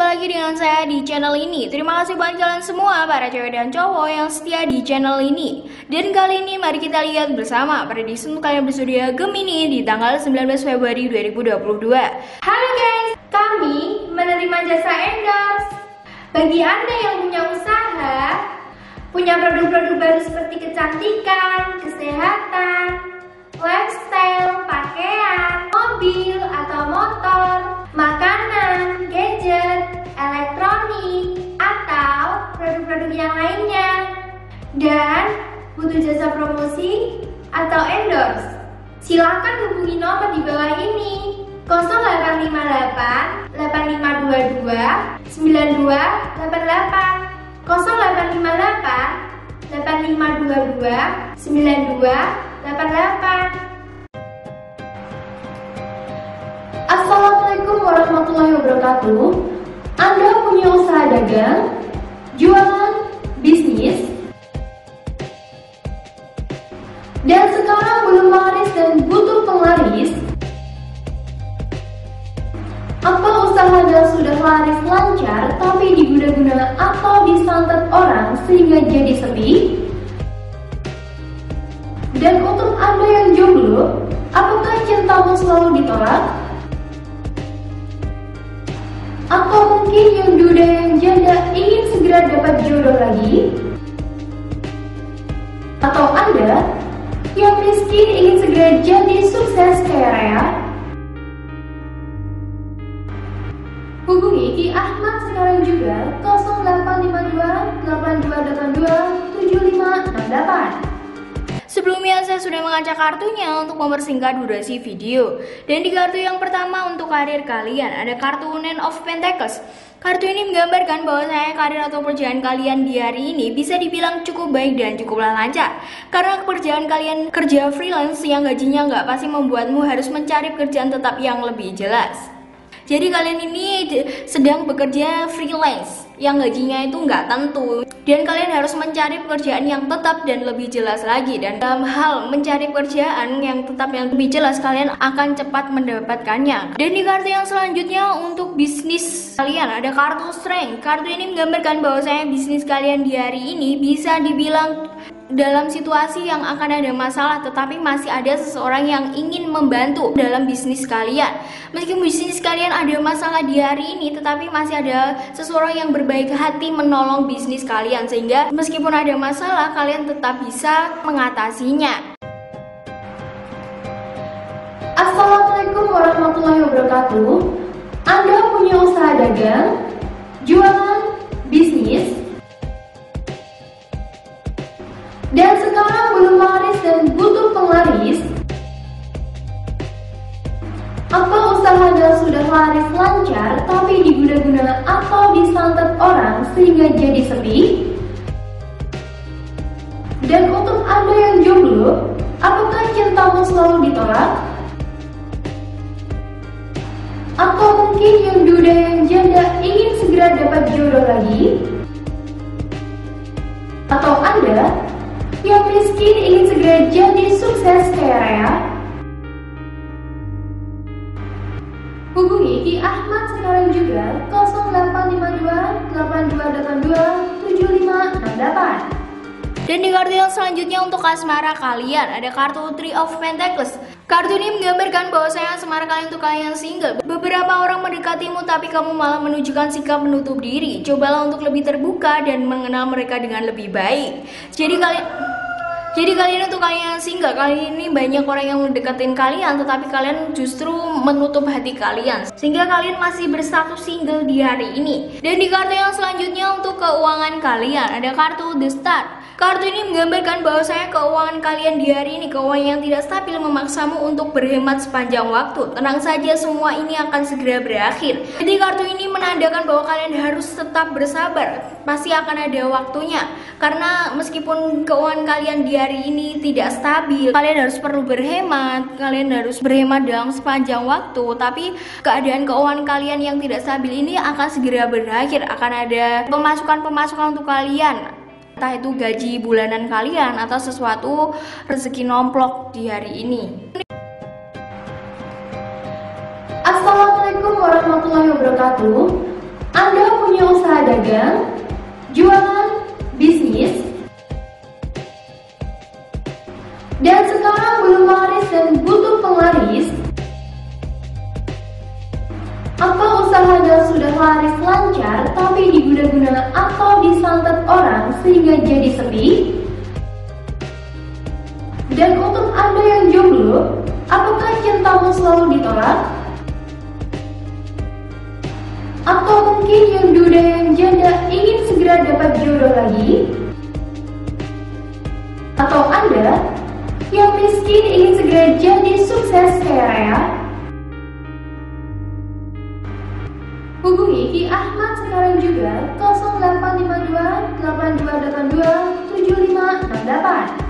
lagi dengan saya di channel ini. Terima kasih buat kalian semua para cewek dan cowok yang setia di channel ini. Dan kali ini mari kita lihat bersama prediksi untuk kalian bersedia Gemini di tanggal 19 Februari 2022. Halo guys, kami menerima jasa endorse. Bagi Anda yang punya usaha, punya produk-produk baru seperti kecantikan, kesehatan, lifestyle, pakaian, mobil atau motor, makanan, gadget, elektronik, atau produk-produk yang lainnya, dan butuh jasa promosi atau endorse, silakan hubungi nomor di bawah ini 0858 8522 9288 0858 8522 9288. Assalamualaikum warahmatullahi wabarakatuh. Anda punya usaha dagang, jualan, bisnis, dan sekarang belum laris dan butuh penglaris? Apa usaha Anda sudah laris lancar tapi diguna-guna atau disantet orang sehingga jadi sepi? Dan untuk Anda yang jomblo, apakah cintamu selalu ditolak? Atau mungkin yang duda yang janda ingin segera dapat jodoh lagi? Atau Anda yang miskin ingin segera jadi sukses kaya raya? Hubungi Ki Ahmad sekarang juga 0852 8282 7568. Sebelumnya saya sudah mengacak kartunya untuk mempersingkat durasi video. Dan di kartu yang pertama untuk karir kalian ada kartu Nine of Pentacles. Kartu ini menggambarkan bahwa karir atau pekerjaan kalian di hari ini bisa dibilang cukup baik dan cukuplah lancar. Karena pekerjaan kalian kerja freelance yang gajinya nggak pasti membuatmu harus mencari pekerjaan tetap yang lebih jelas. Jadi kalian ini sedang bekerja freelance yang gajinya itu nggak tentu, dan kalian harus mencari pekerjaan yang tetap dan lebih jelas lagi. Dan dalam hal mencari pekerjaan yang tetap yang lebih jelas, kalian akan cepat mendapatkannya. Dan di kartu yang selanjutnya untuk bisnis kalian ada kartu Strength. Kartu ini menggambarkan bahwa bisnis kalian di hari ini bisa dibilang dalam situasi yang akan ada masalah, tetapi masih ada seseorang yang ingin membantu dalam bisnis kalian. Meskipun bisnis kalian ada masalah di hari ini, tetapi masih ada seseorang yang berbaik hati menolong bisnis kalian, sehingga meskipun ada masalah, kalian tetap bisa mengatasinya. Assalamualaikum warahmatullahi wabarakatuh. Anda punya usaha dagang, jualan, bisnis, dan sekarang belum laris dan butuh penglaris? Apa usaha Anda sudah laris lancar tapi diguna-guna atau disantet orang sehingga jadi sepi? Dan untuk Anda yang jomblo, apakah cintamu selalu ditolak? Atau mungkin yang duda yang janda ingin segera dapat jodoh lagi? Atau Anda yang miskin ingin segera jadi sukses kaya raya? Hubungi Ki Ahmad sekarang juga 0852 8282 7568. Dan di kartu yang selanjutnya untuk asmara kalian ada kartu Three of Pentacles. Kartu ini menggambarkan bahwa asmara kalian untuk kalian single. Beberapa orang mendekatimu tapi kamu malah menunjukkan sikap menutup diri. Cobalah untuk lebih terbuka dan mengenal mereka dengan lebih baik. Jadi kalian untuk kalian single, kali ini banyak orang yang mendekatin kalian, tetapi kalian justru menutup hati kalian, sehingga kalian masih berstatus single di hari ini. Dan di kartu yang selanjutnya untuk keuangan kalian ada kartu The Star. Kartu ini menggambarkan bahwa keuangan kalian di hari ini, keuangan yang tidak stabil memaksamu untuk berhemat sepanjang waktu. Tenang saja, semua ini akan segera berakhir. Jadi kartu ini menandakan bahwa kalian harus tetap bersabar, pasti akan ada waktunya. Karena meskipun keuangan kalian di hari ini tidak stabil, kalian harus perlu berhemat, kalian harus berhemat dalam sepanjang waktu. Tapi keadaan keuangan kalian yang tidak stabil ini akan segera berakhir, akan ada pemasukan untuk kalian. Entah itu gaji bulanan kalian atau sesuatu rezeki nomplok di hari ini. Assalamualaikum warahmatullahi wabarakatuh. Anda berdagang, jualan, bisnis, dan sekarang belum laris dan butuh penglaris? Apa usahanya sudah laris lancar tapi diguna-guna atau disantet orang sehingga jadi sepi? Dan untuk Anda yang jomblo, apakah cintamu selalu ditolak? Atau mungkin yang duda yang janda ingin segera dapat jodoh lagi? Atau Anda yang miskin ingin segera jadi sukses kaya raya? Hubungi Ki Ahmad sekarang juga 0852 8282 7568.